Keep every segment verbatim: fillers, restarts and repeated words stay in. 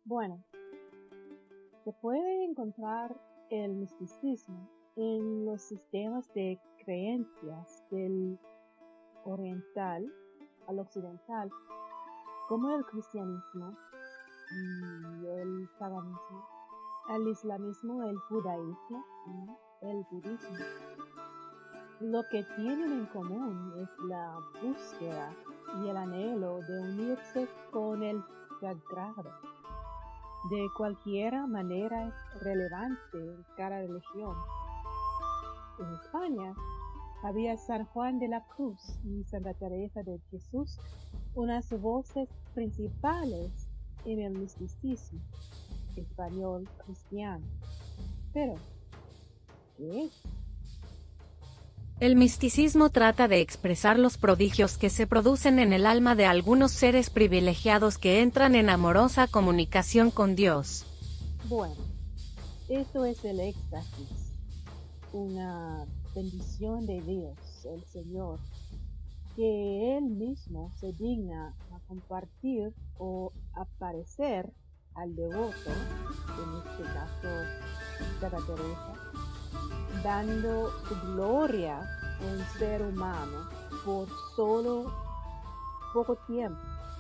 Bueno, se puede encontrar el misticismo en los sistemas de creencias del oriental al occidental, como el cristianismo y el paganismo, el islamismo, el judaísmo y el budismo. Lo que tienen en común es la búsqueda y el anhelo de unirse con el sagrado. De cualquier manera es relevante en cada religión. En España había San Juan de la Cruz y Santa Teresa de Jesús, unas voces principales en el misticismo español cristiano. Pero, ¿qué es? El misticismo trata de expresar los prodigios que se producen en el alma de algunos seres privilegiados que entran en amorosa comunicación con Dios. Bueno, esto es el éxtasis, una bendición de Dios, el Señor, que Él mismo se digna a compartir o aparecer al devoto, en este caso Santa Teresa, dando su gloria a un ser humano por solo poco tiempo.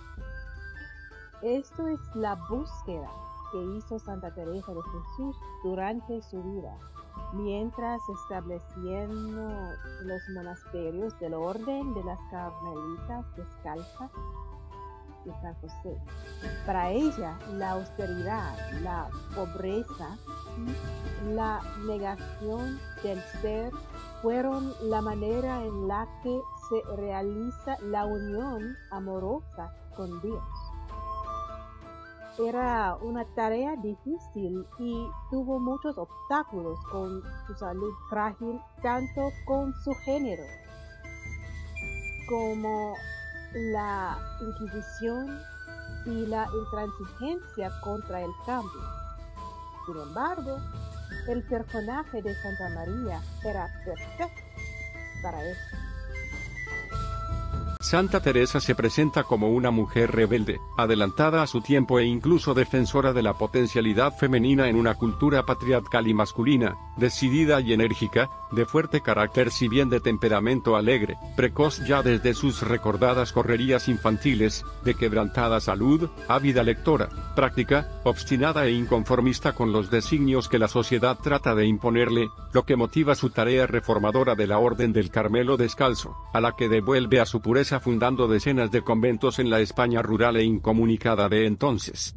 Esto es la búsqueda que hizo Santa Teresa de Jesús durante su vida, mientras estableciendo los monasterios del orden de las Carmelitas Descalzas de San José. Para ella, la austeridad, la pobreza y la negación del ser fueron la manera en la que se realiza la unión amorosa con Dios. Era una tarea difícil y tuvo muchos obstáculos con su salud frágil, tanto con su género como la Inquisición y la intransigencia contra el cambio. Sin embargo, el personaje de Santa María era perfecto para eso. Santa Teresa se presenta como una mujer rebelde, adelantada a su tiempo e incluso defensora de la potencialidad femenina en una cultura patriarcal y masculina, decidida y enérgica, de fuerte carácter si bien de temperamento alegre, precoz ya desde sus recordadas correrías infantiles, de quebrantada salud, ávida lectora, práctica, obstinada e inconformista con los designios que la sociedad trata de imponerle, lo que motiva su tarea reformadora de la Orden del Carmelo Descalzo, a la que devuelve a su pureza fundando decenas de conventos en la España rural e incomunicada de entonces.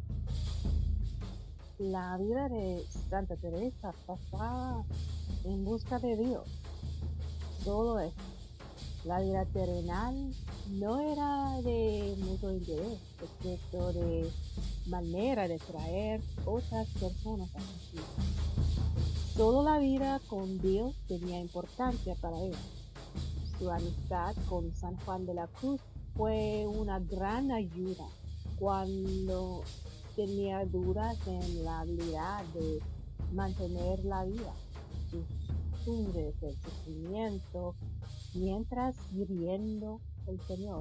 La vida de Santa Teresa pasaba en busca de Dios. Todo esto. La vida terrenal no era de mucho interés, excepto de manera de traer otras personas a Jesús. Solo la vida con Dios tenía importancia para él. Su amistad con San Juan de la Cruz fue una gran ayuda cuando tenía dudas en la habilidad de mantener la vida, sus costumbres, el sufrimiento, mientras sirviendo al Señor.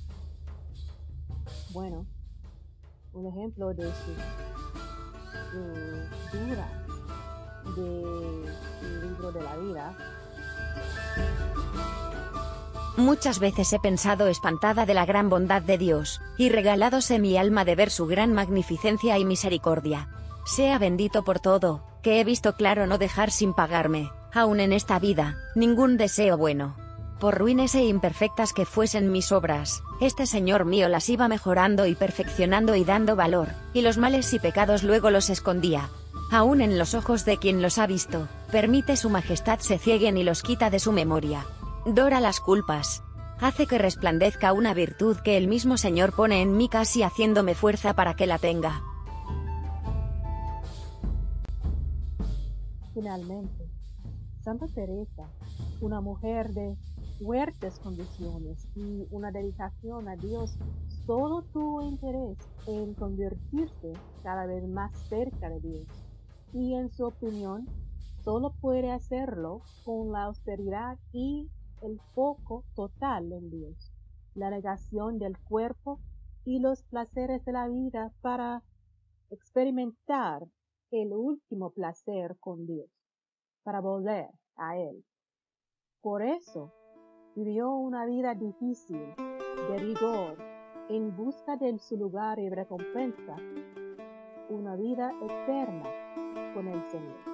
Bueno, un ejemplo de su, su dura del libro de la vida. Muchas veces he pensado espantada de la gran bondad de Dios, y regaládose mi alma de ver su gran magnificencia y misericordia. Sea bendito por todo, que he visto claro no dejar sin pagarme, aun en esta vida, ningún deseo bueno. Por ruines e imperfectas que fuesen mis obras, este Señor mío las iba mejorando y perfeccionando y dando valor, y los males y pecados luego los escondía. Aun en los ojos de quien los ha visto, permite su majestad se cieguen y los quita de su memoria. Dora las culpas. Hace que resplandezca una virtud que el mismo Señor pone en mí casi haciéndome fuerza para que la tenga. Finalmente, Santa Teresa, una mujer de fuertes condiciones y una dedicación a Dios, solo tuvo interés en convertirse cada vez más cerca de Dios, y en su opinión, solo puede hacerlo con la austeridad y el foco total en Dios, la negación del cuerpo y los placeres de la vida para experimentar el último placer con Dios, para volver a Él. Por eso, vivió una vida difícil, de rigor, en busca de su lugar y recompensa, una vida eterna con el Señor.